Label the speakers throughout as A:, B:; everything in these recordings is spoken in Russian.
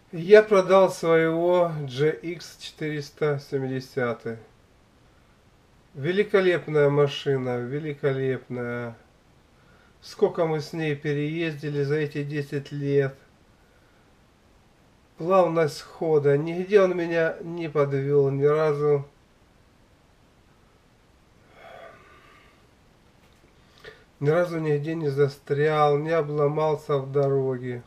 A: Я продал своего GX 470. Великолепная машина, великолепная. Сколько мы с ней переездили за эти 10 лет. Плавность хода. Нигде он меня не подвел ни разу. Ни разу нигде не застрял, не обломался в дороге.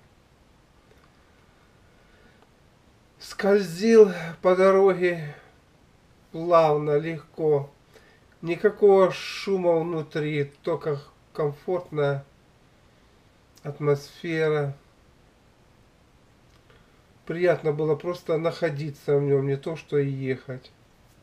A: Скользил по дороге плавно, легко. Никакого шума внутри, только комфортная атмосфера. Приятно было просто находиться в нем, не то что и ехать.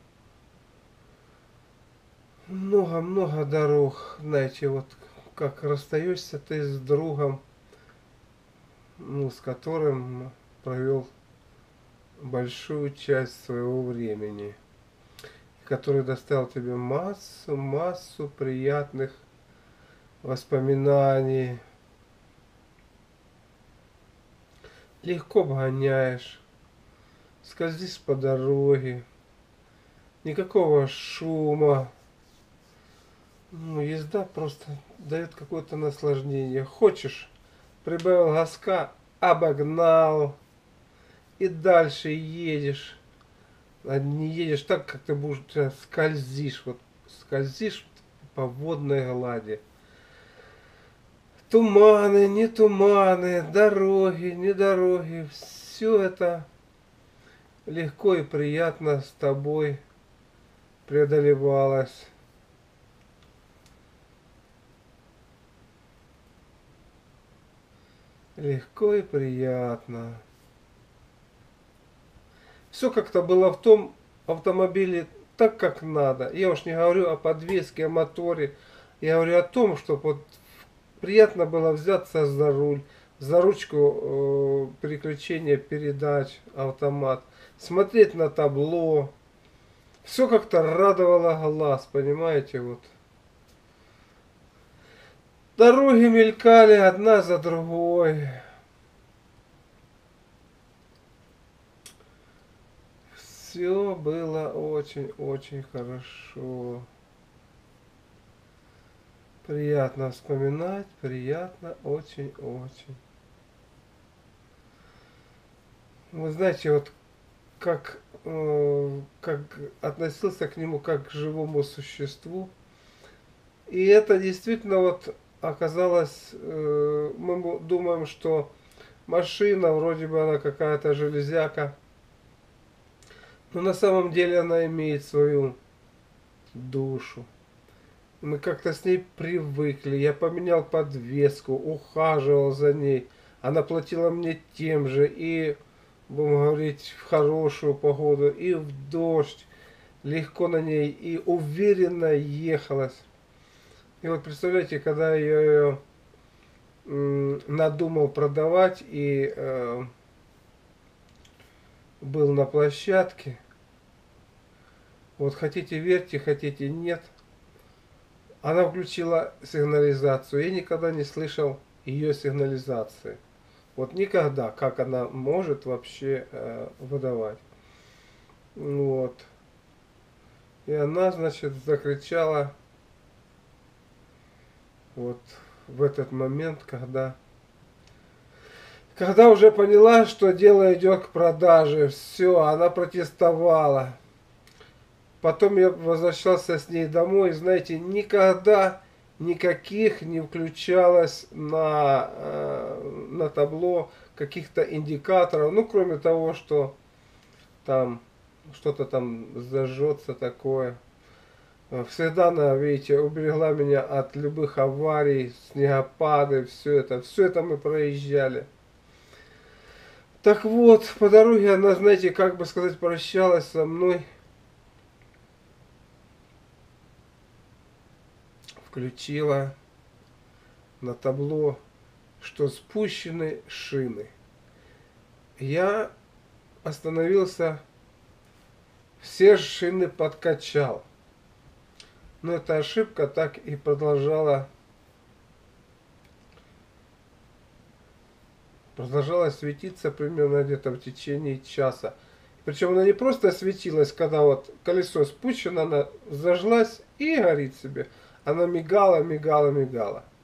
A: Много-много дорог, знаете, вот как расстаешься ты с другом, ну, с которым провел большую часть своего времени, который доставил тебе массу приятных воспоминаний. Легко гоняешь, скользишь по дороге, никакого шума. Ну, езда просто дает какое-то наслаждение. Хочешь, прибавил газка, обогнал и дальше едешь. А не едешь так, как ты будешь скользишь. Вот скользишь по водной глади. Туманы, не туманы, дороги, не дороги. Все это легко и приятно с тобой преодолевалось. Легко и приятно. Все как-то было в том автомобиле так, как надо. Я уж не говорю о подвеске, о моторе. Я говорю о том, что вот приятно было взяться за руль, за ручку переключения передач, автомат, смотреть на табло. Все как-то радовало глаз, понимаете, вот. Дороги мелькали одна за другой. Все было очень-очень хорошо. Приятно вспоминать, приятно очень-очень. Вы знаете, вот как относился к нему как к живому существу. И это действительно вот оказалось, мы думаем, что машина, вроде бы она какая-то железяка, но на самом деле она имеет свою душу. Мы как-то с ней привыкли. Я поменял подвеску, ухаживал за ней. Она платила мне тем же. И, будем говорить, в хорошую погоду, и в дождь. Легко на ней и уверенно ехалось. И вот представляете, когда я ее надумал продавать и был на площадке, вот хотите верьте, хотите нет, она включила сигнализацию. Я никогда не слышал ее сигнализации. Вот никогда, как она может вообще выдавать. Вот. И она, значит, закричала вот в этот момент, когда уже поняла, что дело идет к продаже. Все, она протестовала. Потом я возвращался с ней домой, и, знаете, никогда никаких не включалось на табло каких-то индикаторов, ну, кроме того, что там что-то там зажжется такое. Всегда она, видите, уберегла меня от любых аварий, снегопады, все это мы проезжали. Так вот, по дороге она, знаете, как бы сказать, прощалась со мной. Включила на табло, что спущены шины. Я остановился, все шины подкачал. Но эта ошибка так и продолжала продолжала светиться примерно где-то в течение часа. Причем она не просто светилась, когда вот колесо спущено, она зажглась и горит себе. Она мигала, мигала, мигала.